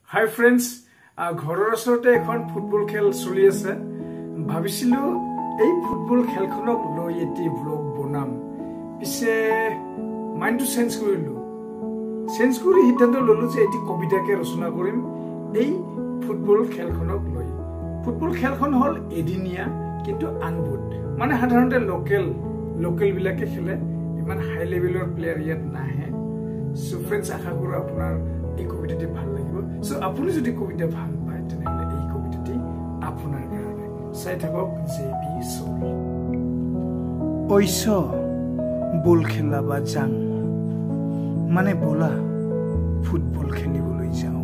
Hi friends, ঘৰৰ ওচৰতে এখন ফুটবল খেল চলি আছে। ভাবিছিলো এই ফুটবল খেলখনক লৈ এটি ব্লগ বনাম। পিছে মাইন্ডটো চেঞ্জ কৰিলো। চেঞ্জ কৰি সিদ্ধান্ত ললো যে এটি কবিতাকে ৰচনা কৰিম এই ফুটবল খেলখনক লৈ। ফুটবল খেলখন হল এদিনীয়া কিন্তু আনবুট। মানে সাধাৰণতে লোকেল বিলাকে খেলে, ইমান হাই লেভেলৰ প্লেয়াৰ ইয়াত নাহে। সো ফ্ৰেন্ডস, আশা কৰো আপোনাৰ এই কবিতাটি ভাল লাগিব। সো আপুনি যদি কবিতা ভাল পায় তেনেহলে এই কবিতাটি আপোনাৰ কাৰণে। চাই থাকক জেবি সোল। ঐছ বল খেলা বা যাং, মানে বলা ফুটবল খেলিবলৈ যাওঁ।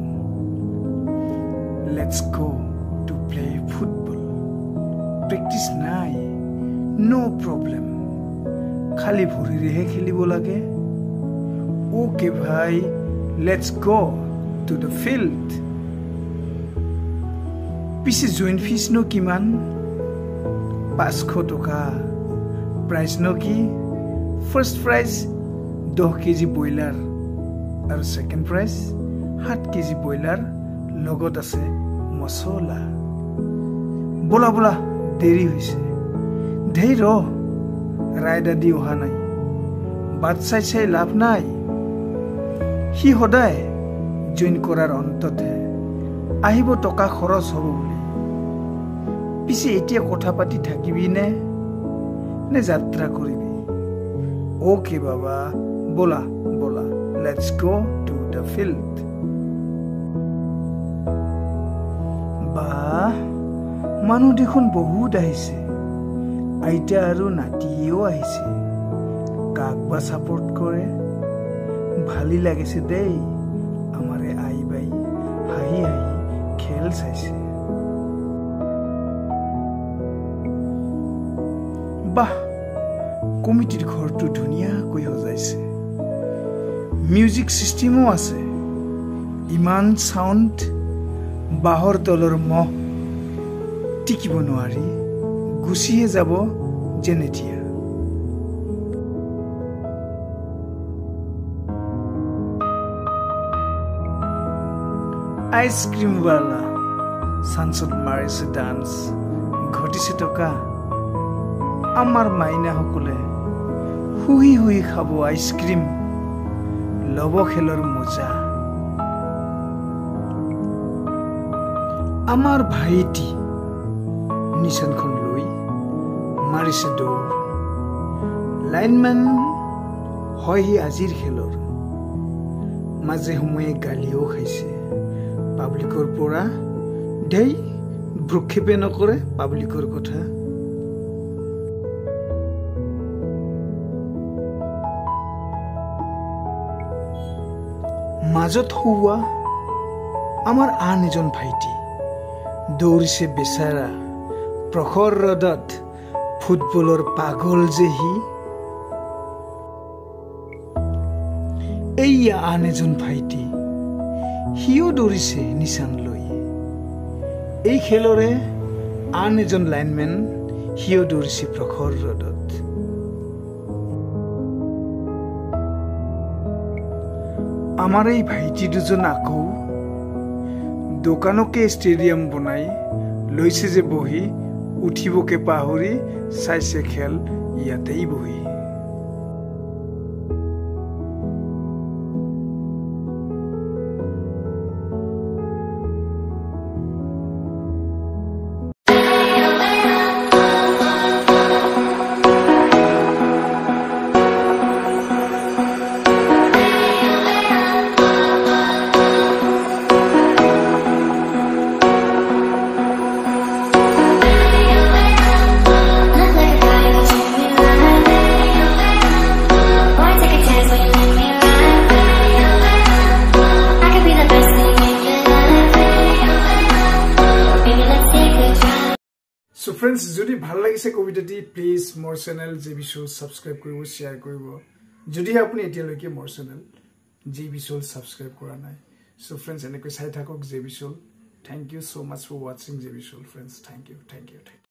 Let's go to play football. Practice নাই, নো প্ৰব্লেম, খালি ভৰিৰেহে খেলিব লাগে। ওকে ভাই, let's go to the field. পিছে জইন ফিজ নো কিমান? 500 টকা। প্ৰাইজ নো কি? ফাৰ্ষ্ট প্ৰাইজ 10 কেজি ব্ৰইলাৰ আৰু ছেকেণ্ড প্ৰাইজ 7 কেজি ব্ৰইলাৰ, লগত আছে মছলা। বলা বলা, দেৰি হৈছে। ধেই ৰ, ৰাইড আদি অহা নাই। বাট চাই লাভ নাই। সি সদায় জইন কৰাৰ অন্ততহে আহিব টকা খৰচ হ'ব বুলি। পিছে এতিয়া কথা পাতি থাকিবি নে যাত্ৰা কৰিবি? ওকে বাবা, বলা বলা, let's go to the field. বাহ, মানুহ দেখোন বহুত আহিছে। আইতা আৰু নাতিয়েও আহিছে। কাক বা সাপোর্ট কৰে? ভালি লাগিছে দেই, আমাৰে আই বাই হাঁহি হাঁহি খেল চাইছে। বাহ, কমিটিৰ ঘৰটো ধুনীয়াকৈ সজাইছে। মিউজিক চিষ্টেমো আছে। ইমান সাউণ্ড, বাঁহৰ তলৰ মহ টিকিব নোৱাৰি, গুচিয়ে যাব যেন এতিয়া। আইচক্ৰীমৱালা চান্সত মাৰিছে ডান্স, ঘটিছে টকা। আমাৰ মাইনাসকলে শুই শুই খাব আইচক্ৰীম, লব খেলৰ মজা। আমাৰ ভাইটি নিচানখন লৈ মাৰিছে দৌৰ। লাইনমেন হয় সি আজিৰ খেলৰ। মাজে সময়ে গালিও খাইছে পাব্লিকৰ পৰা। ধেই ভ্ৰক্ষেপে নকৰে পাব্লিকৰ কথা। মাজত হোৱা আমাৰ আন এজন ভাইটি দৌৰিছে বেচাৰা। প্ৰখৰ ৰদত ফুটবলৰ পাগল যে সি। এইয়া আন এজন ভাইটি, সিও দৌৰিছে নিচান লৈ। এই খেলৰে আন এজন লাইনমেন, সিও দৌৰিছে প্ৰখৰ ৰদত। আমাৰ এই ভাইটি দুজন আকৌ দোকানকে ষ্টেডিয়াম বনাই লৈছে যে বহি। উঠিবকে পাহৰি চাইছে খেল ইয়াতেই বহি। সো ফ্ৰেন্ডস, যদি ভাল লাগিছে কবিতাটি, প্লিজ মোৰ চেনেল জেবি সোল সাবস্ক্ৰাইব কৰিব, শ্বেয়াৰ কৰিব। যদিহে আপুনি এতিয়ালৈকে মোৰ চেনেল জেবি সোল সাবস্ক্ৰাইব কৰা নাই। সো ফ্ৰেন্ডস, এনেকৈ চাই থাকক JB Soul. Thank you so much for watching JB Soul friends. Thank U.